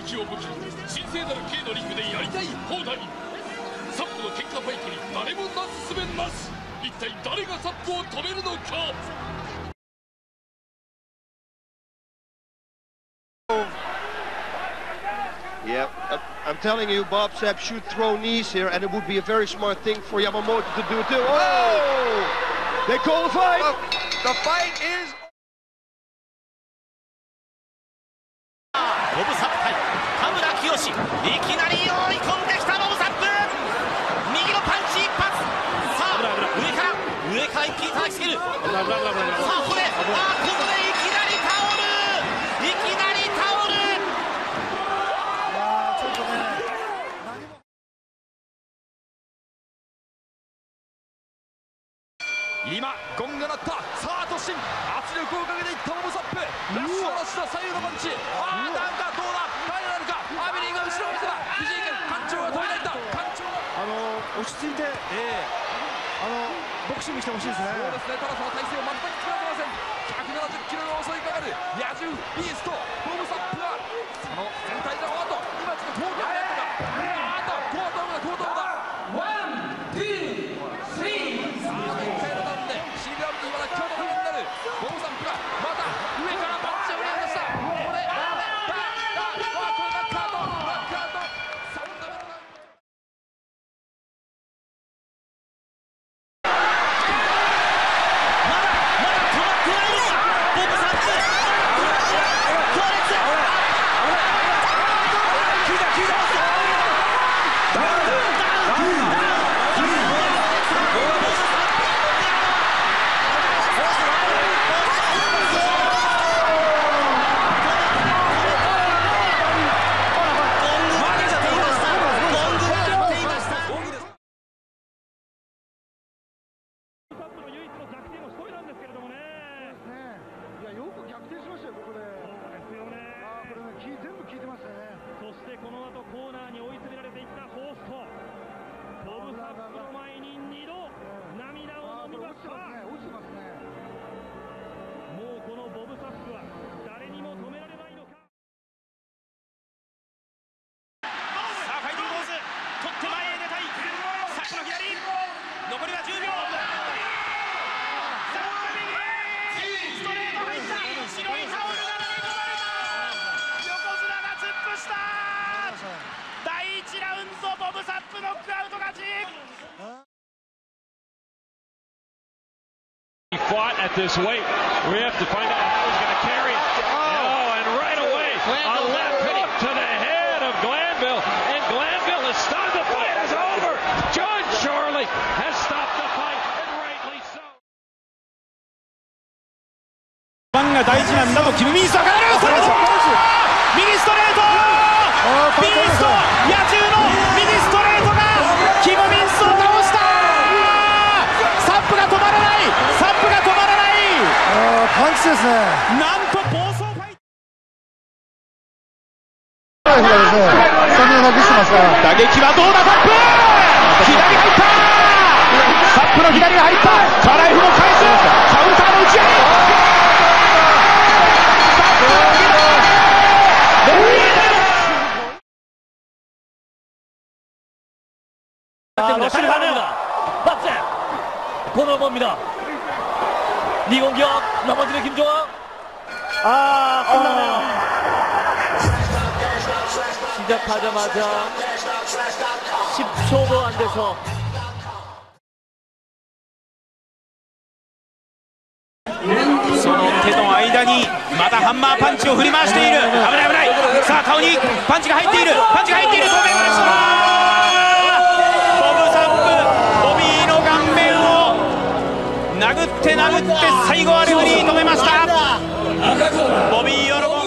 気を武器に神聖なる K のリングでやりたい放題。サップの喧嘩ファイトに誰もなすすべなし。一体誰がサップを止めるのか。 Yeah, I'm telling you, Bob Sapp should throw knees here, and it would be a very smart thing for Yamamoto to do too. Oh! They call the fight! The fight is... ボブ・サップ対田村清、いきなり追い込んできたボブ・サップ、右のパンチ一発。さあ上から一気に叩きつける。さあここでいきなりタオル、 今ゴンが鳴った。さあ突進、圧力をかけていったボブ・サップ。ラッシュを出した左右のパンチ。なんだどうだ、耐えられるか。アビリーが後ろを見せた。藤井君館長が止めないんだ。館長が落ち着いて、ボクシングしてほしいですね。 そうですね。ただその体勢を全く作らせません。170キロが襲いかかる野獣ビーストボブ・サップがその全体の後、今ちょっと東京になったか。後頭部だ。1、2、3。さあ1回のダウンでシールアウトにまだ強打になるボブ・サップがまた上からパンチを入れました。これバックアウト3度目のダウン。 そしてこの後コーナーに追い詰められていったホースト。ボブ・サップの前に2度涙を飲みました。もうこのボブ・サップは誰にも止められないのか。 さあファイティングポーズ取って前へ出たい。サップの左、残りは10秒。ストレート入った。白いタオルが投げ込まれた。横綱が突っ伏した。第1ラウンドボブ・サップノックアウト勝ち。 He fought at this weight. We have to find out how he's going to carry it. Oh, and right away, a left hook to the head of Glanville, and Glanville is stunned. The fight is over. John Shorley has stopped the fight, and rightly so. ファンが大事なんだとキム・ミンスはかかる。右ストレート。ビースト、野獣の右ストレートがキム・ミンスを倒した。サップが止まらない。 パンチですね。 なんと暴走ファイト。 スタミナなくしてますから。 打撃はどうだ。サップ左入った。サップの左が入った。カライフも返す。カウンターの打ち合い。 번호입니다. 이공격 넘어지는 김종환. 끝나네요. 시작하자마자 10초도 안 돼서 その手の間にまたハンマーパンチを振り回している。危ない危ない。さあ顔にパンチが入っている。パンチが入っている。止めました。ボブ・サップ、ボビーの顔面を殴って最後はレフェリー止めました。ボビー喜